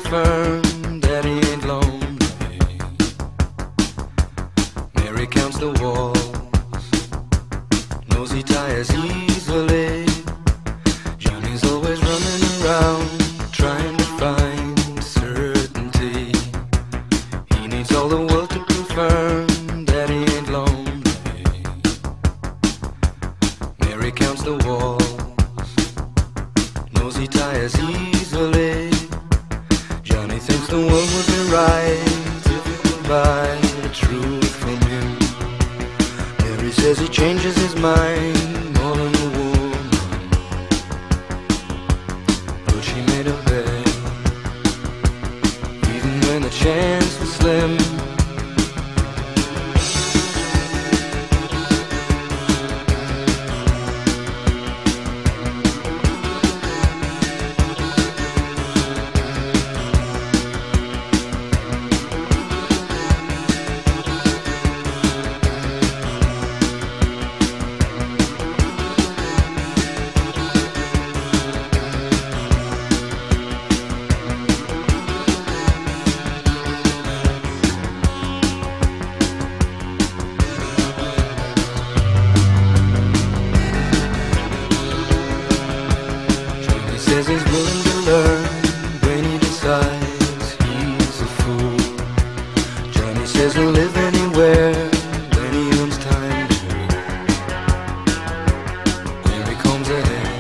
confirm that he ain't lonely. Mary counts the walls, knows he tires easily. Johnny's always running around trying to find certainty. He needs all the world to confirm that he ain't lonely. Mary counts the walls, knows he tires easily. Johnny thinks the world would be right if he could buy the truth from him. Mary says he changes his mind more than a woman, but she made a bet, even when the chance was slim. Says he's willing to learn when he decides he's a fool. Johnny says he'll live anywhere when he owns time to. Mary combs her hair,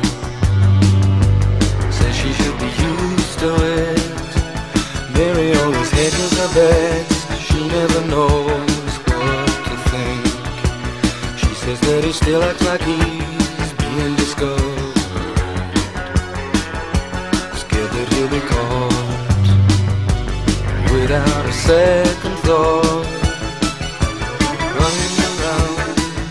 says she should be used to it. Mary always hedges her bets, she never knows what to think. She says that he still acts like he's being discovered, that he'll be caught without a second thought, running around.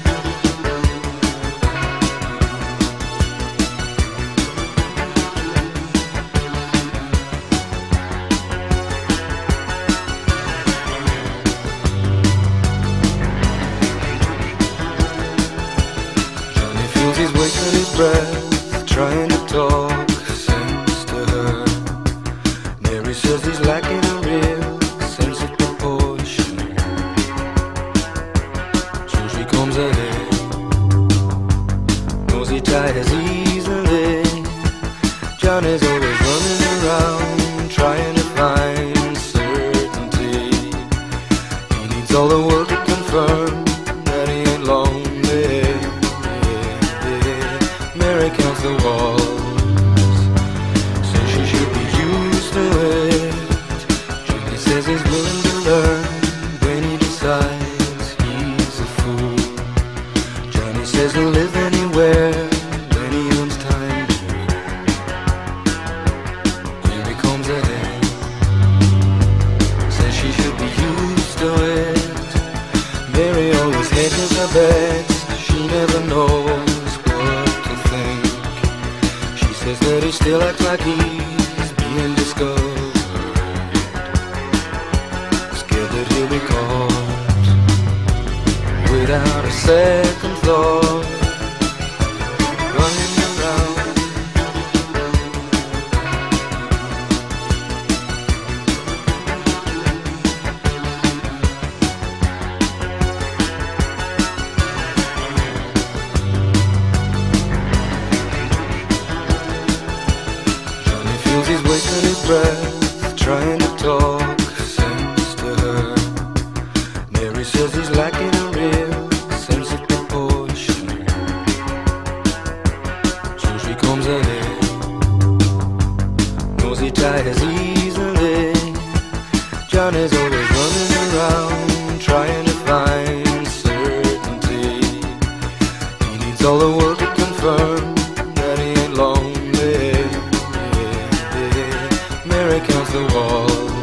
Johnny feels he's wasting his breath trying to talk sense to her. Mary says he's lacking a real sense of proportion, so she combs her hair, knows he tires easily. Johnny's always running around trying to find certainty. He needs all the world to confirm that he ain't lonely. Mary counts the walls, says she should be used to it. Johnny says he's willing to learn when he decides he's a fool. Johnny says he'll live anywhere when he owns time to. Mary combs her hair, says she should be used to it. Mary always hedges her bets, she never knows what to think. She says that he still acts like he's being discovered, scared that he'll be caught without a second thought, running around. Johnny feels he's wasting his breath trying to talk sense to her. Mary says he's lacking a real sense of proportion, so she combs her hair, knows he tires easily. Johnny's always running around trying to find certainty. He needs all the world to confirm that he ain't lonely. Mary counts the walls,